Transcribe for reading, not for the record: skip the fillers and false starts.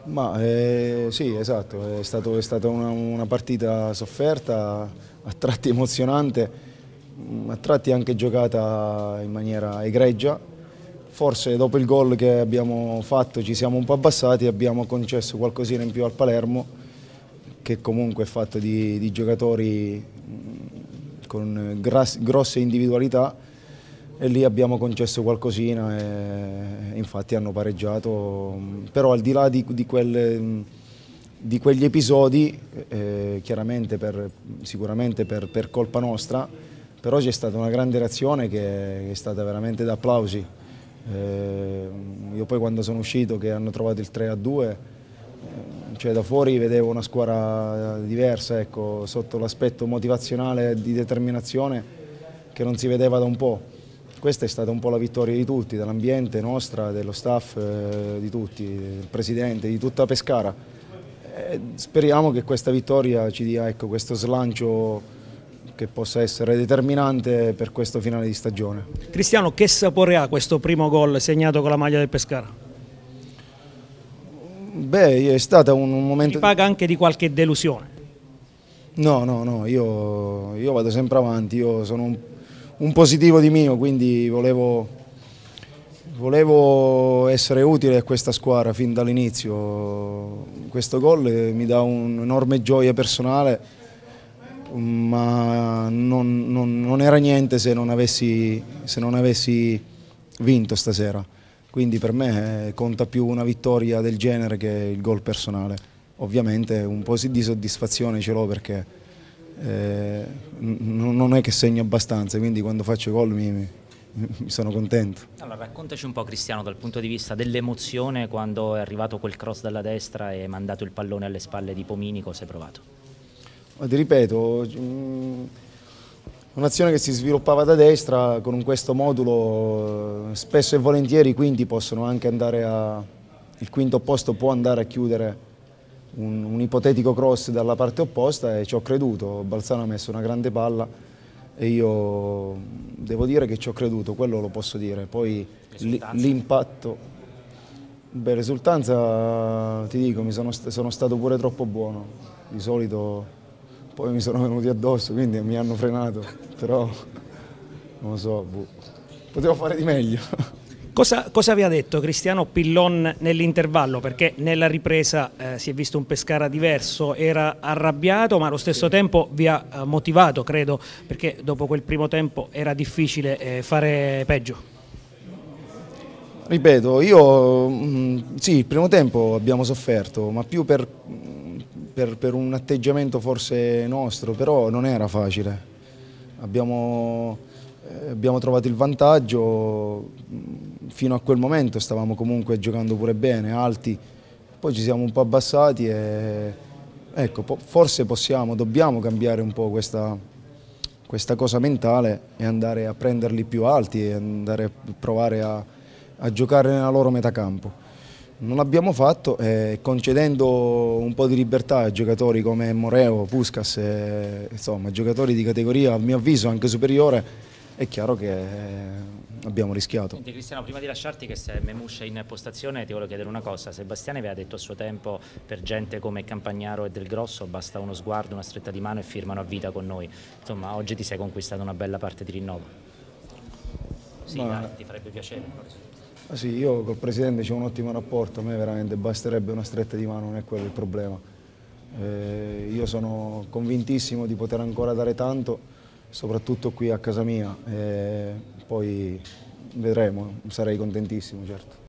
Sì, esatto, è stata una partita sofferta, a tratti emozionante, a tratti anche giocata in maniera egregia. Forse dopo il gol che abbiamo fatto ci siamo un po' abbassati e abbiamo concesso qualcosina in più al Palermo, che comunque è fatto di giocatori con grosse individualità, e lì abbiamo concesso qualcosina e infatti hanno pareggiato. Però al di là di quegli episodi, chiaramente sicuramente per colpa nostra, però c'è stata una grande reazione che è stata veramente da applausi. Io poi quando sono uscito che hanno trovato il 3-2, cioè da fuori vedevo una squadra diversa, ecco, sotto l'aspetto motivazionale e di determinazione che non si vedeva da un po'. Questa è stata un po' la vittoria di tutti, dell'ambiente nostra, dello staff, di tutti, del presidente, di tutta Pescara. Speriamo che questa vittoria ci dia, ecco, questo slancio che possa essere determinante per questo finale di stagione. Cristiano, che sapore ha questo primo gol segnato con la maglia del Pescara? Beh, è stato un momento... Si paga anche di qualche delusione? No, io vado sempre avanti, io sono un positivo di mio, quindi volevo essere utile a questa squadra fin dall'inizio. Questo gol mi dà un'enorme gioia personale, ma non era niente se non avessi vinto stasera. Quindi per me conta più una vittoria del genere che il gol personale. Ovviamente un po' di soddisfazione ce l'ho perché non è che segno abbastanza, quindi quando faccio gol mi sono contento. Allora, raccontaci un po', Cristiano, dal punto di vista dell'emozione quando è arrivato quel cross dalla destra e hai mandato il pallone alle spalle di Pomini, cosa hai provato? Ma ti ripeto, un'azione che si sviluppava da destra con questo modulo, spesso e volentieri i quinti possono anche il quinto opposto può andare a chiudere un ipotetico cross dalla parte opposta e ci ho creduto. Balzano ha messo una grande palla e io devo dire che ci ho creduto, quello lo posso dire. Poi l'impatto, beh, risultanza ti dico, sono stato pure troppo buono, di solito poi mi sono venuti addosso, quindi mi hanno frenato, però non lo so, potevo fare di meglio. Cosa vi ha detto Cristiano Pillon nell'intervallo? Perché nella ripresa si è visto un Pescara diverso, era arrabbiato ma allo stesso tempo vi ha motivato, credo, perché dopo quel primo tempo era difficile fare peggio. Ripeto, sì, il primo tempo abbiamo sofferto, ma più per un atteggiamento forse nostro, però non era facile. Abbiamo trovato il vantaggio, fino a quel momento stavamo comunque giocando pure bene, alti, poi ci siamo un po' abbassati e ecco, forse dobbiamo cambiare un po' questa cosa mentale e andare a prenderli più alti e andare a provare a giocare nella loro metà campo. Non l'abbiamo fatto, concedendo un po' di libertà a giocatori come Moreo, Puskás, insomma giocatori di categoria a mio avviso anche superiore. È chiaro che abbiamo rischiato. Senti, Cristiano, prima di lasciarti, che sei Memuscia in postazione, ti volevo chiedere una cosa. Sebastiani aveva detto a suo tempo, per gente come Campagnaro e Del Grosso basta uno sguardo, una stretta di mano e firmano a vita con noi. Insomma, oggi ti sei conquistato una bella parte di rinnovo. Sì, dai, ti farebbe piacere. Sì, io col Presidente c'ho un ottimo rapporto, a me veramente basterebbe una stretta di mano, non è quello il problema. Io sono convintissimo di poter ancora dare tanto, soprattutto qui a casa mia, poi vedremo, sarei contentissimo, certo.